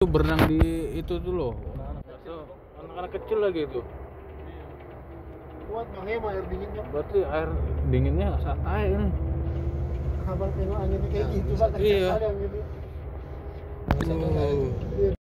Berenang di itu tuh loh. Anak-anak kecil lagi itu. Kuat ngehem air dinginnya. Berarti air dinginnya santai ini. Abang tengok anginnya kayak gitu, Pak. Iya. Yang gitu. Oh.